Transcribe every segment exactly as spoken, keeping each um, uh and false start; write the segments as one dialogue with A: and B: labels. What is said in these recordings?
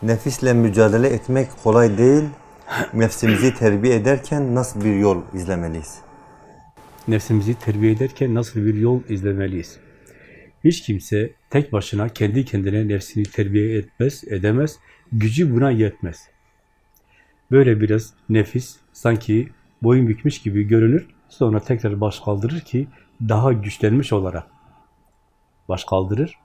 A: Nefisle mücadele etmek kolay değil. Nefsimizi terbiye ederken nasıl bir yol izlemeliyiz?
B: Nefsimizi terbiye ederken nasıl bir yol izlemeliyiz? Hiç kimse tek başına kendi kendine nefsini terbiye etmez, edemez. Gücü buna yetmez. Böyle biraz nefis sanki boyun bükmüş gibi görünür. Sonra tekrar baş kaldırır ki daha güçlenmiş olarak baş kaldırır.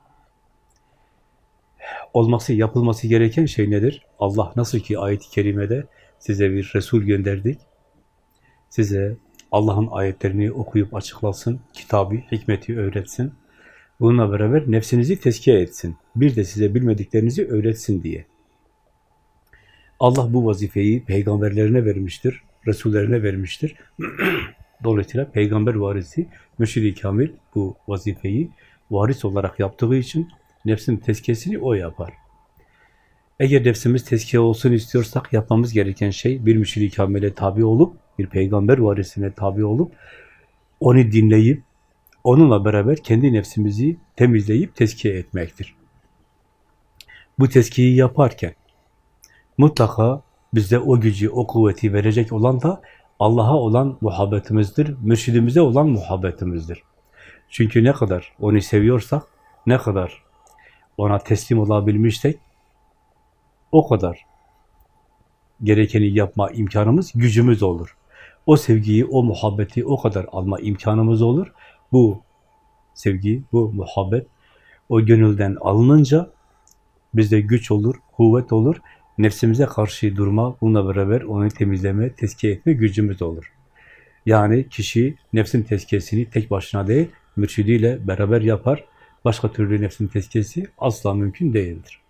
B: Olması, yapılması gereken şey nedir? Allah nasıl ki ayet-i kerimede size bir Resul gönderdik, size Allah'ın ayetlerini okuyup açıklasın, kitabı, hikmeti öğretsin. Bununla beraber nefsinizi tezkiye etsin. Bir de size bilmediklerinizi öğretsin diye. Allah bu vazifeyi peygamberlerine vermiştir, Resullerine vermiştir. Dolayısıyla peygamber varisi, mürşid-i kamil bu vazifeyi varis olarak yaptığı için nefsin tezkiyesini o yapar. Eğer nefsimiz tezkiye olsun istiyorsak yapmamız gereken şey bir mürşid-i kamile tabi olup, bir peygamber varisine tabi olup, onu dinleyip, onunla beraber kendi nefsimizi temizleyip tezkiye etmektir. Bu tezkiyeyi yaparken mutlaka bizde o gücü, o kuvveti verecek olan da Allah'a olan muhabbetimizdir, mürşidimize olan muhabbetimizdir. Çünkü ne kadar onu seviyorsak, ne kadar ona teslim olabilmişsek, o kadar gerekeni yapma imkanımız, gücümüz olur. O sevgiyi, o muhabbeti o kadar alma imkanımız olur. Bu sevgi, bu muhabbet o gönülden alınınca bizde güç olur, kuvvet olur. Nefsimize karşı durma, bununla beraber onu temizleme, tezkiye etme gücümüz olur. Yani kişi nefsin tezkiyesini tek başına değil, mürşidiyle beraber yapar. Başka türlü nefsin tezkiyesi asla mümkün değildir.